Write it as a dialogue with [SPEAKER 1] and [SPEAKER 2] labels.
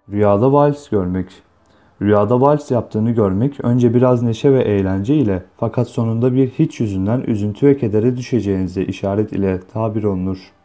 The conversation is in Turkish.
[SPEAKER 1] Rüyada vals görmek. Rüyada vals yaptığını görmek önce biraz neşe ve eğlence ile fakat sonunda bir hiç yüzünden üzüntü ve kedere düşeceğinize işaret ile tabir olunur.